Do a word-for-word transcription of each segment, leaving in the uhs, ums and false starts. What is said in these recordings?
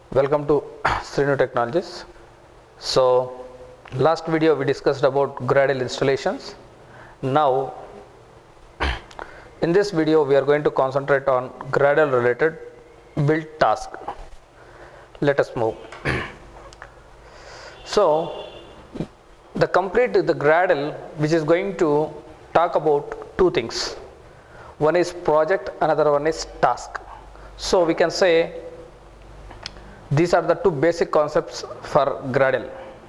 Welcome to Srinu Technologies. So last video we discussed about Gradle installations. Now in this video we are going to concentrate on Gradle related build task. Let us move. So the complete the Gradle, which is going to talk about two things. One is project, another one is task. So we can say these are the two basic concepts for Gradle.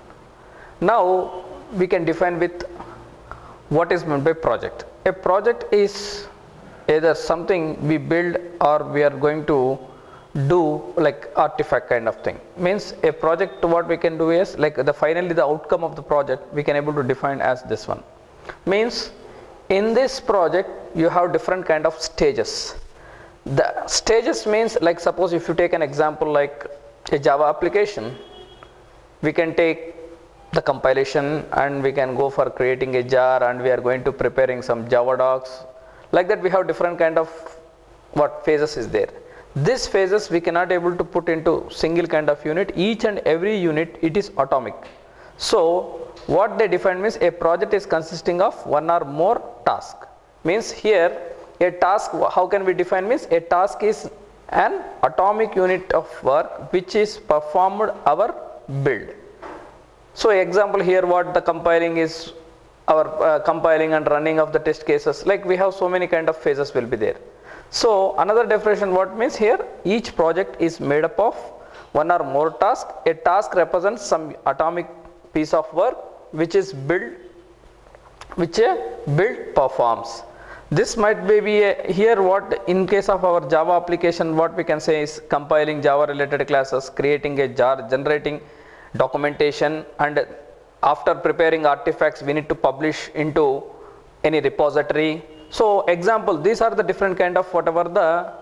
Now we can define with what is meant by project. A project is either something we build or we are going to do like artifact kind of thing. Means a project, what we can do is like the finally the outcome of the project we can able to define as this one. Means in this project you have different kind of stages. The stages means like suppose if you take an example like a Java application, we can take the compilation and we can go for creating a jar and we are going to preparing some Java docs. Like that we have different kind of what phases is there. These phases we cannot able to put into single kind of unit. Each and every unit it is atomic. So what they define means a project is consisting of one or more task. Means here a task, how can we define means a task is an atomic unit of work which is performed our build. So example here what the compiling is our uh, compiling and running of the test cases, like we have so many kind of phases will be there. So another definition what means here each project is made up of one or more task. A task represents some atomic piece of work which is build which a build performs. This might be a, here what in case of our Java application what we can say is compiling Java related classes, creating a jar, generating documentation, and after preparing artifacts we need to publish into any repository. So example, these are the different kind of whatever the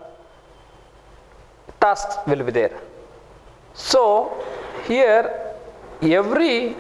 tasks will be there. So here every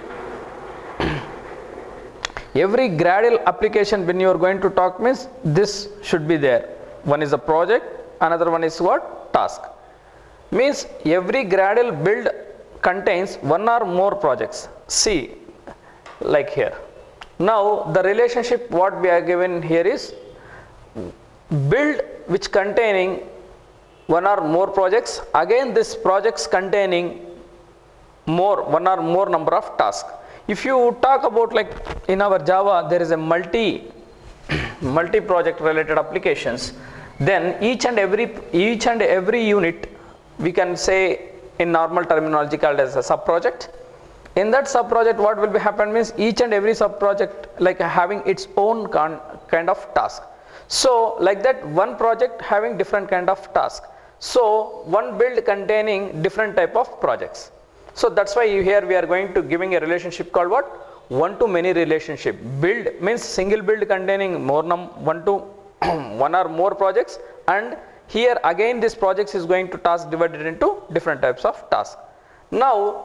every Gradle application when you are going to talk means this should be there. One is a project, another one is what? Task. Means every Gradle build contains one or more projects. See like here. Now the relationship what we are given here is build which containing one or more projects. Again this projects containing more one or more number of tasks. If you talk about like in our Java there is a multi multi project related applications, then each and every each and every unit we can say in normal terminology called as a sub project. In that sub project what will be happen means each and every sub project like having its own kind of task. So like that one project having different kind of task. So one build containing different type of projects. So that's why here we are going to giving a relationship called what? One to many relationship. Build means single build containing more num one to one or more projects, and here again this projects is going to task divided into different types of tasks. Now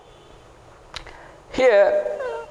here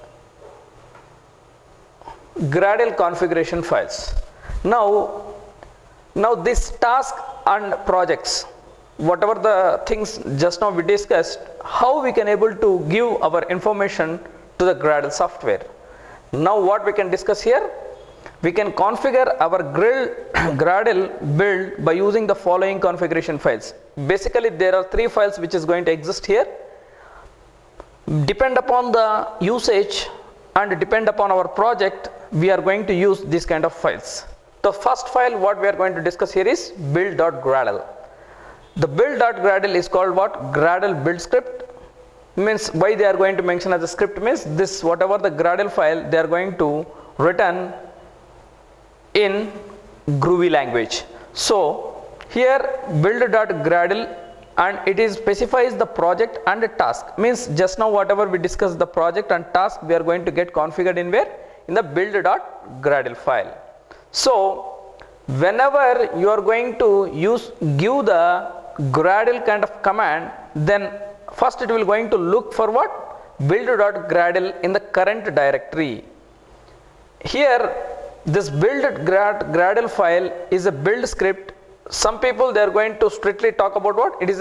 Gradle configuration files. Now now this task and projects, whatever the things just now we discussed, how we can able to give our information to the Gradle software. Now what we can discuss here, we can configure our Gradle build by using the following configuration files. Basically there are three files which is going to exist here. Depend upon the usage and depend upon our project we are going to use this kind of files. The first file what we are going to discuss here is build.gradle. The build.gradle is called what? Gradle build script. Means why they are going to mention as a script means this whatever the Gradle file they are going to return in Groovy language. So here build.gradle and it is specifies the project and the task. Means just now whatever we discussed the project and task we are going to get configured in where? In the build.gradle file. So whenever you are going to use give the Gradle kind of command, then first it will going to look for what? Build.gradle in the current directory. Here this build.gradle file is a build script. Some people they are going to strictly talk about what? It is a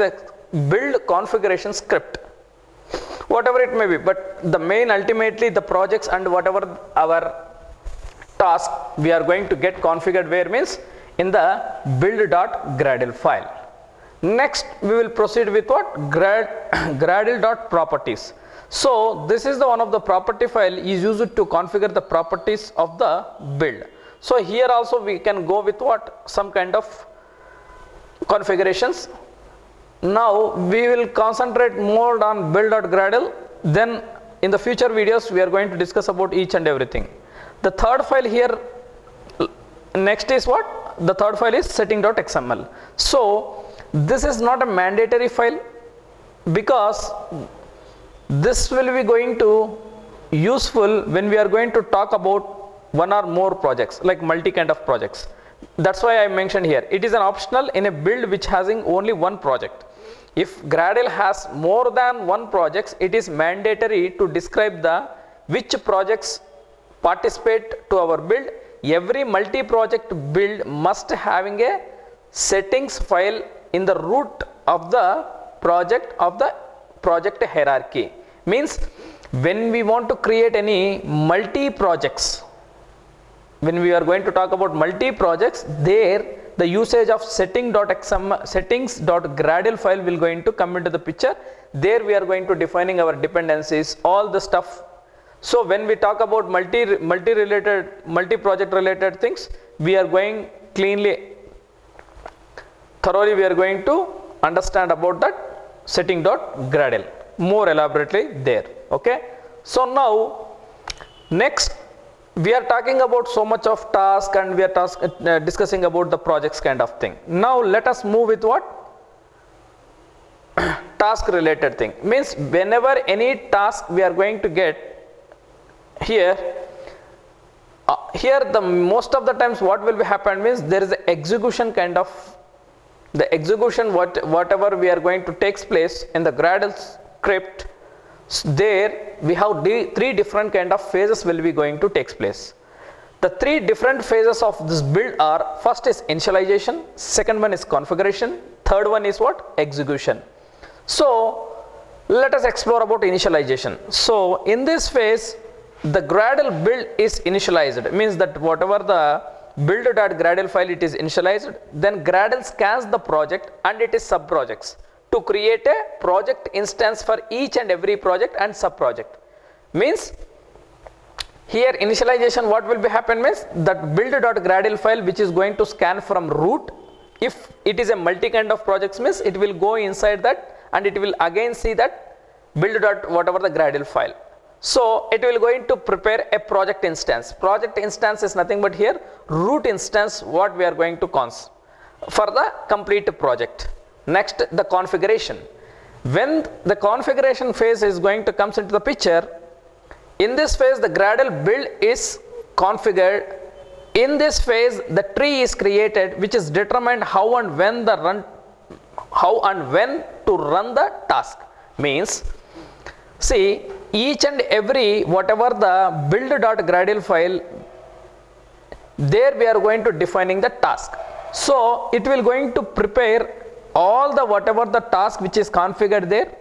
build configuration script, whatever it may be, but the main ultimately the projects and whatever our task we are going to get configured where means in the build.gradle file. Next we will proceed with what? Grad, gradle.properties. So this is the one of the property file is used to configure the properties of the build. So here also we can go with what? Some kind of configurations. Now we will concentrate more on build.gradle, then in the future videos we are going to discuss about each and everything. The third file here next is what? The third file is setting.xml. So this is not a mandatory file because this will be going to useful when we are going to talk about one or more projects, like multi kind of projects. That's why I mentioned here. It is an optional in a build which having only one project. If Gradle has more than one projects, it is mandatory to describe the which projects participate to our build. Every multi-project build must having a settings file in the root of the project of the project hierarchy. Means when we want to create any multi-projects, when we are going to talk about multi-projects, there the usage of setting.xml settings.gradle file will going to come into the picture. There we are going to defining our dependencies, all the stuff. So when we talk about multi multi related multi project related things, we are going cleanly thoroughly we are going to understand about that setting.gradle more elaborately there. Okay, so now next we are talking about so much of task and we are task, uh, discussing about the projects kind of thing. Now let us move with what? Task related thing. Means whenever any task we are going to get here, uh, here the most of the times what will be happen means there is a execution kind of, the execution what whatever we are going to takes place in the Gradle script. There we have three different kind of phases will be going to take place. The three different phases of this build are: first is initialization, second one is configuration, third one is what? Execution. So let us explore about initialization. So in this phase the Gradle build is initialized, means that whatever the build.gradle file it is initialized, then Gradle scans the project and it is sub projects to create a project instance for each and every project and sub project. Means here initialization what will be happen means that build.gradle file which is going to scan from root. If it is a multi kind of projects means it will go inside that and it will again see that build dot whatever the Gradle file. So it will going to prepare a project instance. Project instance is nothing but here root instance what we are going to cons for the complete project. Next, the configuration. When the configuration phase is going to comes into the picture, in this phase the Gradle build is configured. In this phase the tree is created which is determined how and when the run how and when to run the task. Means see each and every whatever the build.gradle file, there we are going to defining the task. So it will going to prepare all the whatever the task which is configured there.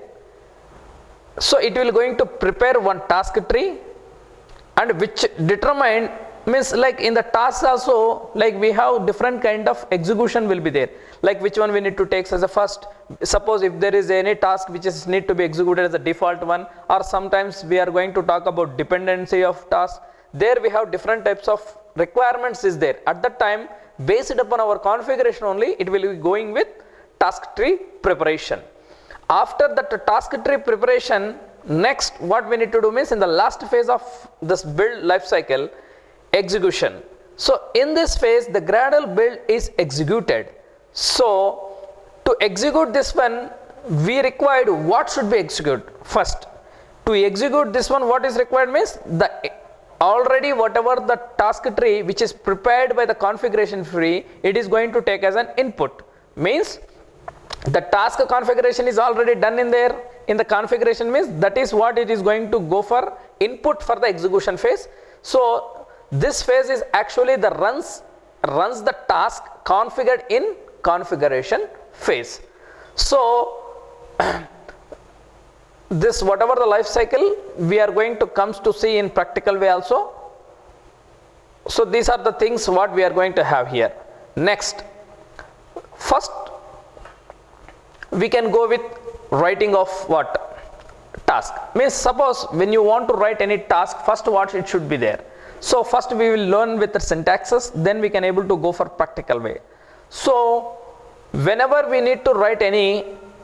So it will going to prepare one task tree and which determine means like in the tasks also like we have different kind of execution will be there, like which one we need to take as a first. Suppose if there is any task which is need to be executed as a default one, or sometimes we are going to talk about dependency of task. There we have different types of requirements is there. At that time based upon our configuration only it will be going with task tree preparation. After that task tree preparation, next what we need to do means in the last phase of this build life cycle, execution. So in this phase the Gradle build is executed. So to execute this one we required what should be executed first. To execute this one what is required means the already whatever the task tree which is prepared by the configuration tree, it is going to take as an input. Means the task configuration is already done in there in the configuration, means that is what it is going to go for input for the execution phase. So this phase is actually the runs runs the task configured in configuration phase. So this whatever the life cycle we are going to comes to see in practical way also. So these are the things what we are going to have here. Next, first we can go with writing of what? Task. Means suppose when you want to write any task, first what it should be there. So first we will learn with the syntaxes, then we can able to go for practical way. So whenever we need to write any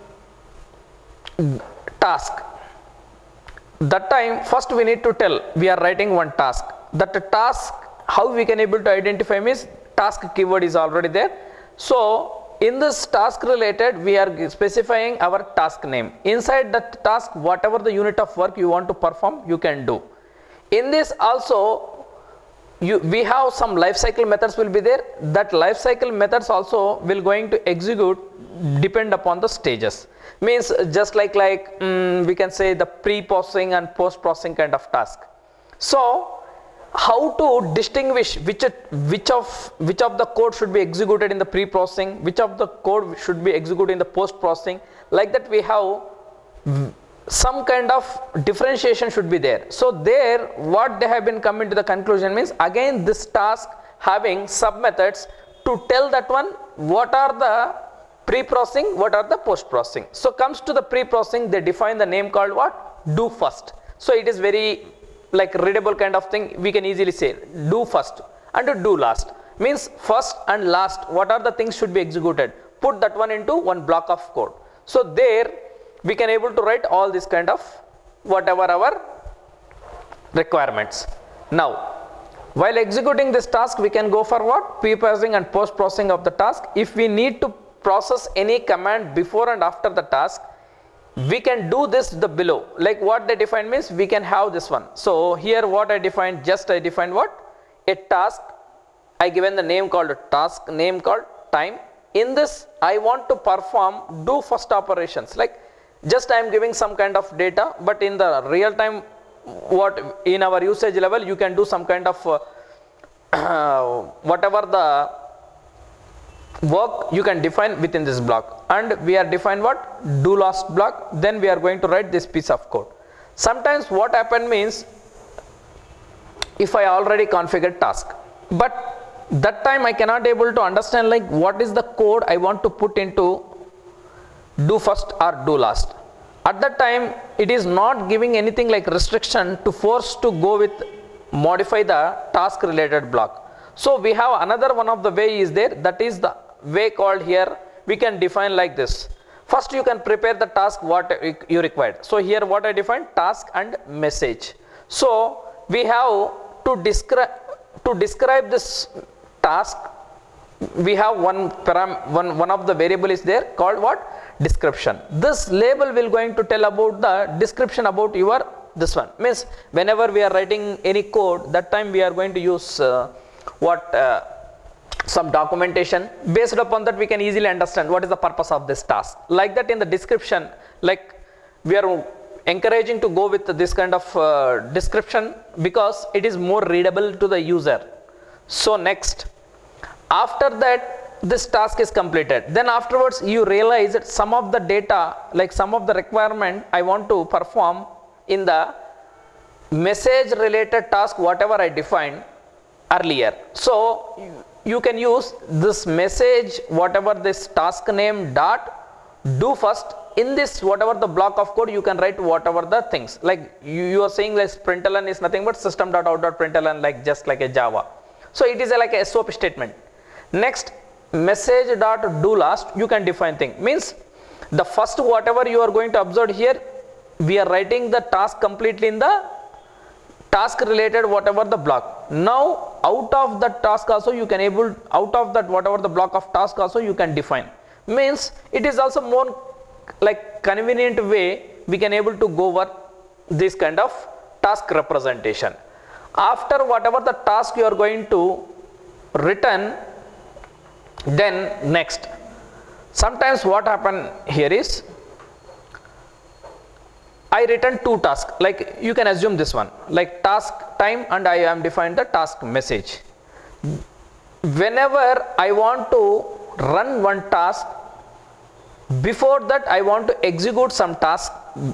task, that time first we need to tell we are writing one task. That task, how we can able to identify means task keyword is already there. So in this task related we are specifying our task name. Inside that task, whatever the unit of work you want to perform, you can do. In this also you we have some life cycle methods will be there. That life cycle methods also will going to execute depend upon the stages. Means just like like um, we can say the pre-processing and post-processing kind of task. So how to distinguish which which of which of the code should be executed in the pre-processing, which of the code should be executed in the post-processing, like that we have some kind of differentiation should be there. So there what they have been coming to the conclusion means again this task having sub methods to tell that one what are the pre-processing, what are the post-processing. So comes to the pre-processing, they define the name called what? Do first. So it is very like readable kind of thing, we can easily say do first and do last. Means first and last what are the things should be executed, put that one into one block of code. So there we can able to write all this kind of whatever our requirements. Now while executing this task we can go for what? Pre-processing and post-processing of the task. If we need to process any command before and after the task, we can do this the below. Like what they define means we can have this one. So here what I defined, just I defined what? A task. I given the name called task, name called time. In this I want to perform do first operations. Like just I am giving some kind of data, but in the real time what in our usage level you can do some kind of uh, uh, whatever the work you can define within this block, and we are defined what? Do last block. Then we are going to write this piece of code. Sometimes what happen means if I already configured task, but that time I cannot able to understand like what is the code I want to put into do first or do last. At that time it is not giving anything like restriction to force to go with modify the task related block. So we have another one of the way is there, that is the way called here we can define like this. First you can prepare the task what you required. So here what I defined, task and message. So we have to describe to describe this task, we have one param one one of the variable is there called what? Description. This label will going to tell about the description about your this one. Means whenever we are writing any code, that time we are going to use uh, what uh, some documentation. Based upon that we can easily understand what is the purpose of this task. Like that in the description, like we are encouraging to go with this kind of uh, description because it is more readable to the user. So next, after that this task is completed, then afterwards you realize that some of the data, like some of the requirement I want to perform in the message related task whatever I defined earlier. So you can use this message whatever this task name dot do first. In this whatever the block of code you can write whatever the things, like you, you are saying like println is nothing but system dot out dot println, like just like a Java. So it is a, like a S O A P statement. Next, message dot do last you can define thing, means the first whatever you are going to observe here we are writing the task completely in the task related whatever the block. Now out of that task also you can able out of that whatever the block of task also you can define. Means it is also more like convenient way we can able to go over this kind of task representation. After whatever the task you are going to return, then next sometimes what happen here is I return two tasks, like you can assume this one like task time and I am defined the task message. Whenever I want to run one task, Before that I want to execute some task.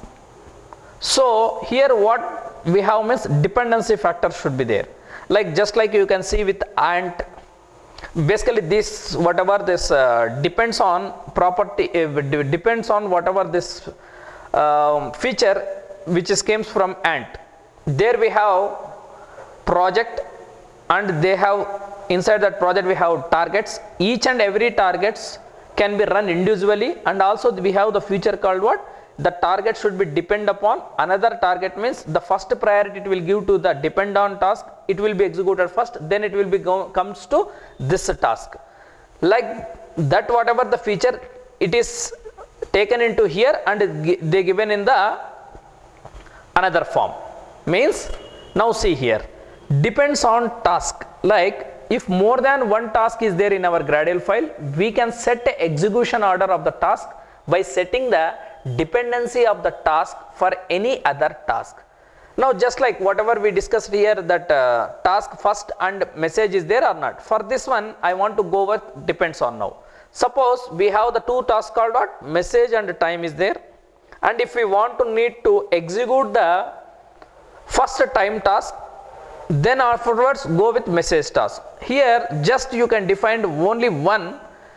So here what we have means dependency factor should be there. Like just like you can see with ant, basically this whatever this uh, depends on property, uh, depends on whatever this uh, feature which is comes from ant. There we have project and they have inside that project we have targets. Each and every targets can be run individually, and also we have the feature called what? The target should be depend upon another target, means the first priority it will give to the depend on task, it will be executed first, then it will be go, comes to this task. Like that whatever the feature it is taken into here and they given in the another form. Means now see here, depends on task. Like if more than one task is there in our Gradle file, we can set a execution order of the task by setting the dependency of the task for any other task. Now just like whatever we discussed here, that uh, task first and message is there or not. For this one I want to go with depends on now. Suppose we have the two tasks called what? Message and time is there, and if we want to need to execute the first time task, then afterwards go with message task. Here just you can define only one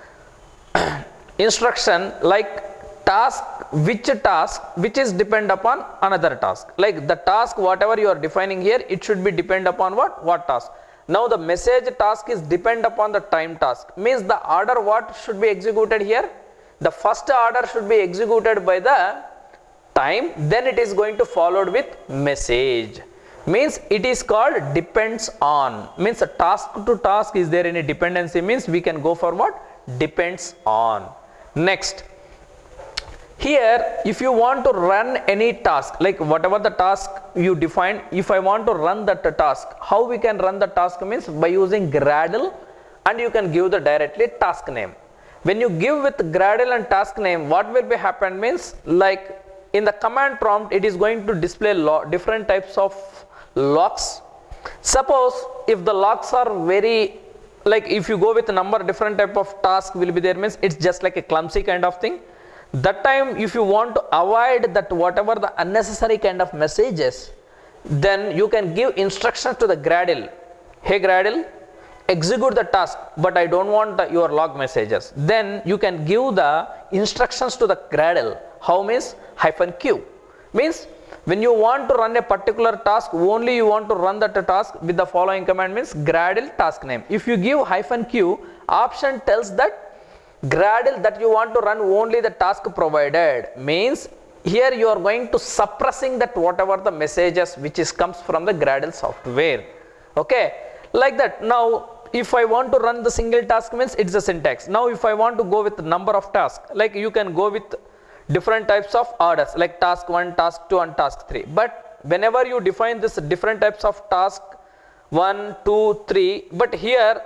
instruction, like task, which task which is depend upon another task. Like the task whatever you are defining here, it should be depend upon what? What task. Now the message task is depend upon the time task, means the order what should be executed here? The first order should be executed by the time, then it is going to followed with message. Means it is called depends on, means a task to task is there any dependency, means we can go for what? Depends on. Next, here if you want to run any task, like whatever the task you define, if I want to run that task, how we can run the task? Means by using Gradle, and you can give the directly task name. When you give with Gradle and task name, what will be happen means, like in the command prompt it is going to display different types of logs. Suppose if the logs are very, like if you go with a number different type of task will be there, means it's just like a clumsy kind of thing. That time if you want to avoid that whatever the unnecessary kind of messages, then you can give instructions to the Gradle. Hey Gradle, execute the task, but I don't want the, your log messages. Then you can give the instructions to the Gradle. How means? Hyphen Q. Means when you want to run a particular task, only you want to run that task with the following command, means Gradle task name. If you give hyphen Q, option tells that Gradle that you want to run only the task provided, means here you are going to suppressing that whatever the messages which is comes from the Gradle software. Okay, like that. Now if I want to run the single task, means it's the syntax. Now if I want to go with the number of tasks, like you can go with different types of orders, like task one, task two and task three. But whenever you define this different types of task one, two, three, but here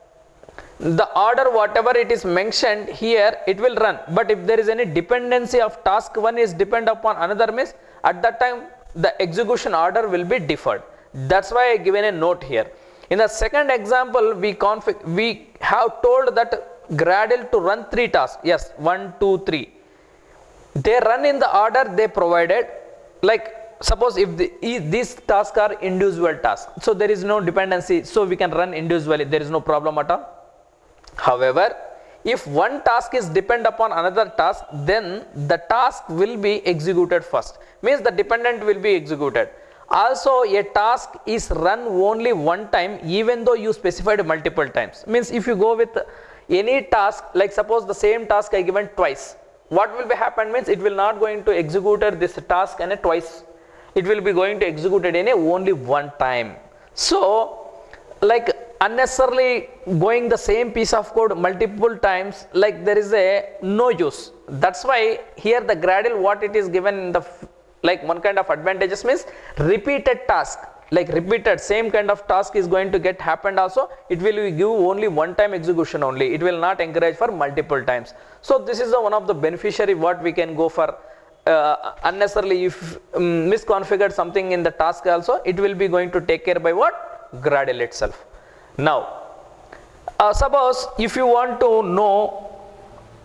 the order whatever it is mentioned here it will run. But if there is any dependency of task one is depend upon another, means at that time the execution order will be deferred. That's why I given a note here. In the second example we config we have told that Gradle to run three tasks. Yes, one, two, three. They run in the order they provided. Like suppose if the, these tasks are individual tasks, so there is no dependency, so we can run individually, there is no problem at all. However, if one task is depend upon another task, then the task will be executed first, means the dependent will be executed. Also a task is run only one time, even though you specified multiple times. Means if you go with any task, like suppose the same task I given twice, what will be happen means it will not going to execute this task in a twice, it will be going to execute it in a only one time. So like unnecessarily going the same piece of code multiple times, like there is a no use. That's why here the Gradle what it is given in the like one kind of advantages, means repeated task, like repeated same kind of task is going to get happened also, it will give only one time execution only, it will not encourage for multiple times. So this is the one of the beneficiary what we can go for. Uh, unnecessarily if um, misconfigured something in the task also, it will be going to take care by what? Gradle itself. Now uh, suppose if you want to know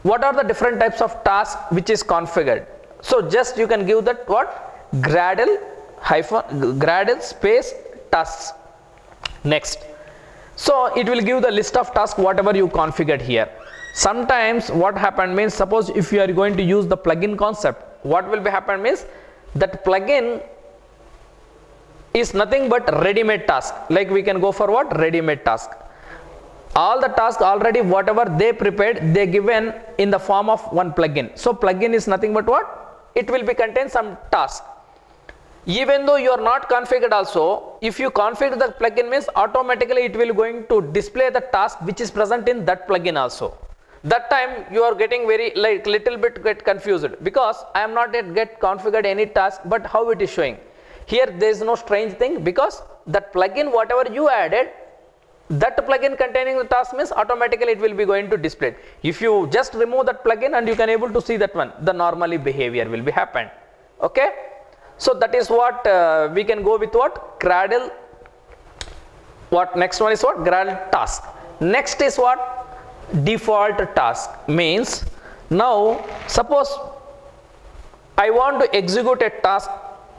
what are the different types of tasks which is configured? So just you can give that what? Gradle hyphen Gradle space tasks. Next. So it will give the list of tasks whatever you configured here. Sometimes what happened means, suppose if you are going to use the plugin concept, what will be happen means that plugin is nothing but ready-made task. Like we can go for what? Ready-made task. All the tasks already whatever they prepared, they given in the form of one plugin. So plugin is nothing but what? It will be contain some task. Even though you are not configured also, if you configure the plugin means automatically it will going to display the task which is present in that plugin also. That time you are getting very like little bit get confused because I am not yet get configured any task, but how it is showing. Here there is no strange thing because that plugin whatever you added, that plugin containing the task means automatically it will be going to display it. If you just remove that plugin and you can able to see that one, the normally behavior will be happened. Okay. So that is what uh, we can go with what? Gradle. What next one is what? Gradle task. Next is what? Default task. Means now suppose I want to execute a task.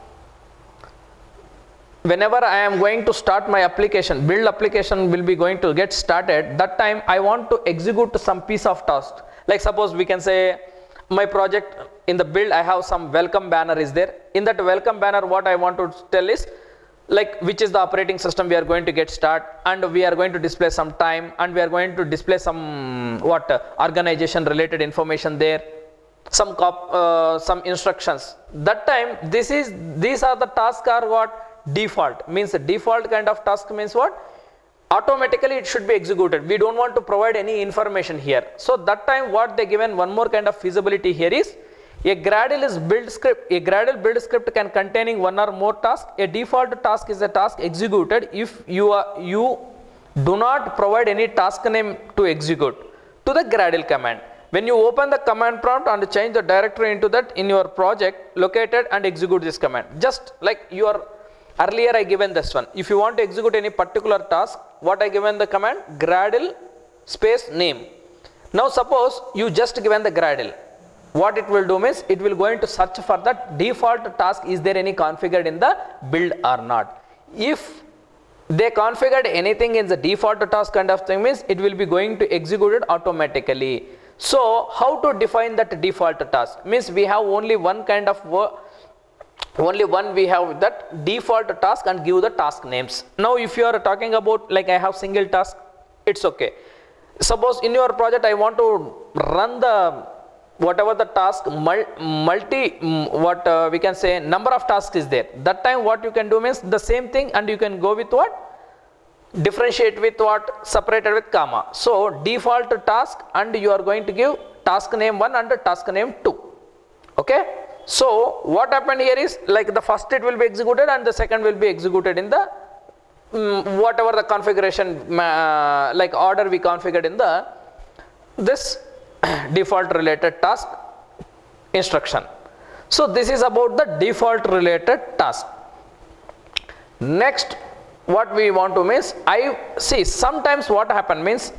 Whenever I am going to start my application, build application will be going to get started, that time I want to execute some piece of task. Like suppose we can say my project in the build I have some welcome banner is there. In that welcome banner what I want to tell is like which is the operating system we are going to get start, and we are going to display some time, and we are going to display some what uh, organization related information there, some cop, uh, some instructions. That time this is these are the tasks are what? Default. Means the default kind of task means what? Automatically it should be executed. We don't want to provide any information here. So that time what they given one more kind of feasibility here is a Gradle is build script. A Gradle build script can containing one or more tasks. A default task is a task executed if you are you do not provide any task name to execute to the Gradle command. When you open the command prompt and change the directory into that in your project, located and execute this command. Just like your earlier I given this one. If you want to execute any particular task, what I given the command? Gradle space name. Now suppose you just given the Gradle. What it will do means it will going to search for that default task, is there any configured in the build or not. If they configured anything in the default task kind of thing means it will be going to execute it automatically. So how to define that default task? Means we have only one kind of work. Only one we have that default task and give the task names. Now if you are talking about like I have single task, it's okay. Suppose in your project I want to run the whatever the task multi what uh, we can say number of tasks is there. That time what you can do means the same thing, and you can go with what? Differentiate with what? Separated with comma. So default task, and you are going to give task name one and task name two. Okay. So what happened here is like the first it will be executed and the second will be executed in the um, whatever the configuration uh, like order we configured in the this default related task instruction. So this is about the default related task. Next what we want to means I see sometimes what happen means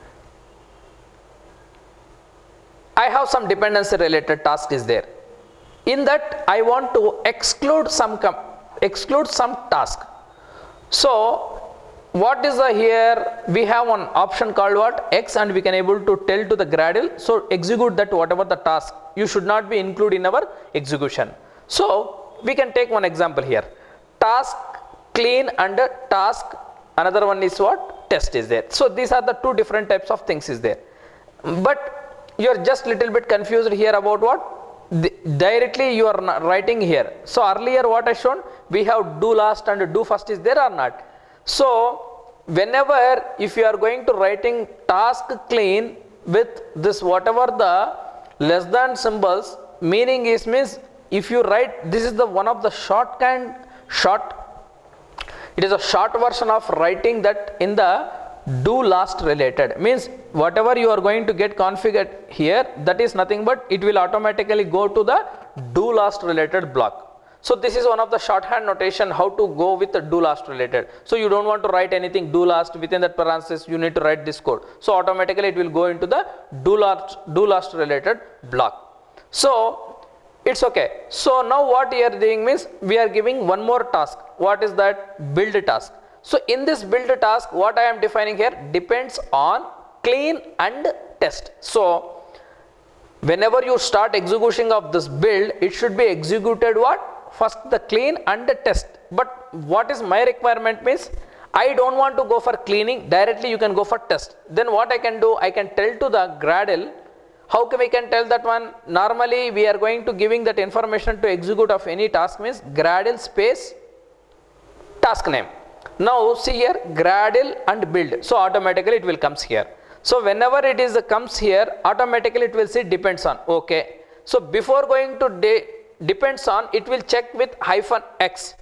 I have some dependency related task is there. In that I want to exclude some exclude some task. So what is the here we have one option called what? X, and we can able to tell to the Gradle, so execute that whatever the task you should not be include in our execution. So we can take one example here, task clean and task another one is what? Test is there. So these are the two different types of things is there, but you are just little bit confused here about what? The, directly you are not writing here. So earlier what I shown, we have do last and do first is there or not. So whenever if you are going to writing task clean with this whatever the less than symbols, meaning is means if you write this is the one of the short kind short, it is a short version of writing that in the do last related, means whatever you are going to get configured here, that is nothing but it will automatically go to the do last related block. So this is one of the shorthand notation how to go with the do last related. So you don't want to write anything do last within that parenthesis, you need to write this code. So automatically it will go into the do last, do last related block. So it's okay. So now what we are doing means we are giving one more task. What is that? Build task. So in this build task, what I am defining here depends on clean and test. So whenever you start execution of this build, it should be executed what? First the clean and the test. But what is my requirement means I don't want to go for cleaning, directly you can go for test. Then what I can do, I can tell to the Gradle, how can we can tell that one? Normally we are going to giving that information to execute of any task means Gradle space task name. Now see here Gradle and build, so automatically it will comes here. So whenever it is uh, comes here, automatically it will say depends on. Okay. So before going to de depends on, it will check with hyphen X.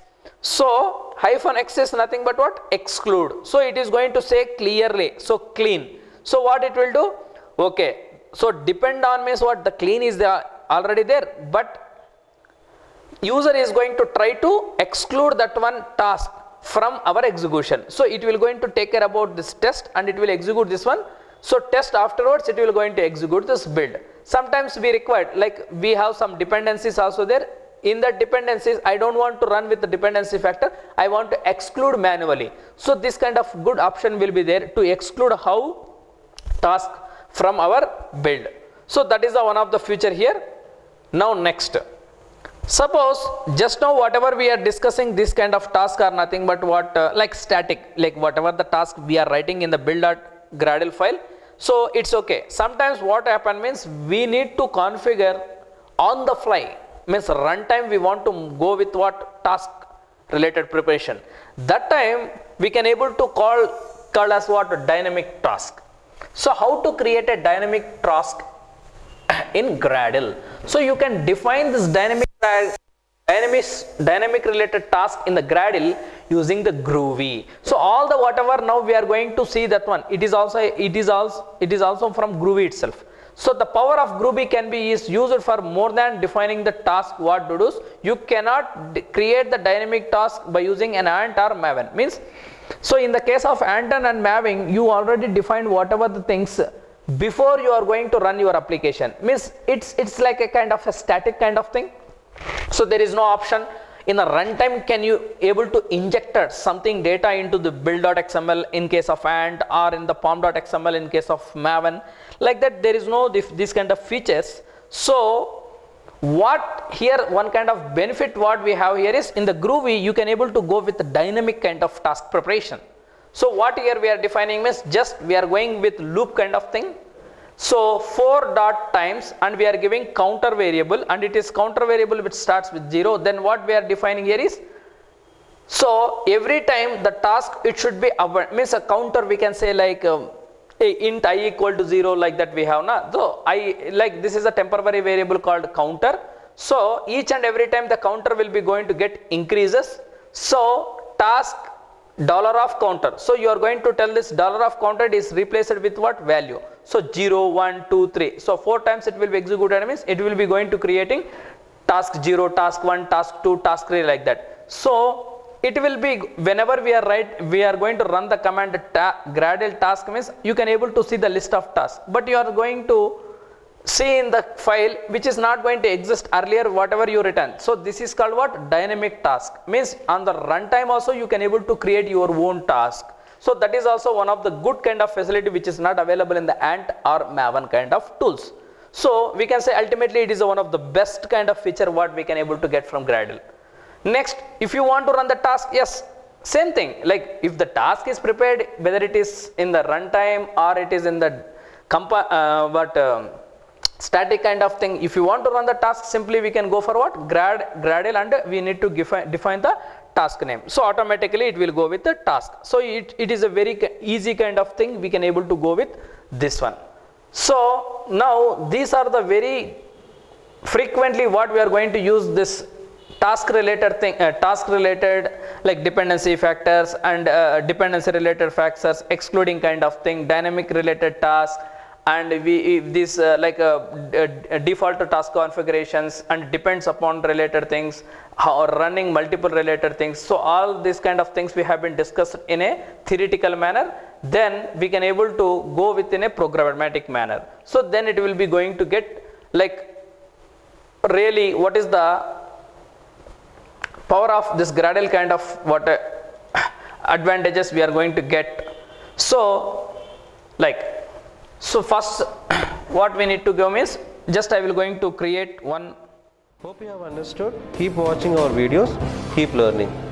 So hyphen X is nothing but what? Exclude. So it is going to say clearly. So clean. So what it will do? Okay. So depend on means what? The clean is there already there, but user is going to try to exclude that one task from our execution. So it will going to take care about this test and it will execute this one. So test afterwards it will going to execute this build. Sometimes we require, like we have some dependencies also there. In the dependencies I don't want to run with the dependency factor, I want to exclude manually. So this kind of good option will be there to exclude how task from our build. So that is the one of the feature here. Now next, suppose just now whatever we are discussing, this kind of task are nothing but what uh, like static, like whatever the task we are writing in the build.gradle file. So it's okay. Sometimes what happen means we need to configure on the fly, means runtime we want to go with what? Task related preparation. That time we can able to call call as what? Dynamic task. So how to create a dynamic task in Gradle? So you can define this dynamic dynamic dynamic related task in the Gradle using the Groovy. So all the whatever now we are going to see that one, it is also it is also it is also from Groovy itself. So the power of Groovy can be is used for more than defining the task what to do. You cannot create the dynamic task by using an Ant or Maven. Means, so in the case of Anton and Maven, you already defined whatever the things before you are going to run your application. Means it's it's like a kind of a static kind of thing. So there is no option in the runtime can you able to inject something data into the build.xml in case of Ant or in the pom.xml in case of Maven. Like that there is no this, this kind of features. So what here one kind of benefit what we have here is in the Groovy you can able to go with the dynamic kind of task preparation. So what here we are defining means just we are going with loop kind of thing. So four dot times and we are giving counter variable and it is counter variable which starts with zero. Then what we are defining here is, so every time the task it should be abundant, means a counter we can say like um, a int I equal to zero, like that we have now. So I like this is a temporary variable called counter. So each and every time the counter will be going to get increases. So task dollar of counter. So you are going to tell this dollar of counter is replaced with what value. So zero, one, two, three. So four times it will be executed, means it will be going to creating task zero, task one, task two, task three, like that. So it will be whenever we are right, we are going to run the command ta Gradle task means you can able to see the list of tasks, but you are going to see in the file which is not going to exist earlier whatever you written. So this is called what? Dynamic task. Means on the runtime also you can able to create your own task. So that is also one of the good kind of facility which is not available in the Ant or Maven kind of tools. So we can say ultimately it is one of the best kind of feature what we can able to get from Gradle. Next, if you want to run the task, yes, same thing. Like if the task is prepared, whether it is in the runtime or it is in the compa uh, but um, static kind of thing, if you want to run the task, simply we can go for what? Grad Gradle and we need to define, define the task name. So automatically it will go with the task. So it, it is a very easy kind of thing we can able to go with this one. So now these are the very frequently what we are going to use this task related thing, uh, task related like dependency factors and uh, dependency related factors, excluding kind of thing, dynamic related task and we if this uh, like a, a, a default task configurations and depends upon related things or running multiple related things. So all these kind of things we have been discussed in a theoretical manner. Then we can able to go within a programmatic manner. So then it will be going to get like really what is the power of this Gradle kind of what uh, advantages we are going to get. So like so first what we need to go is just I will going to create one. Hope you have understood. Keep watching our videos, keep learning.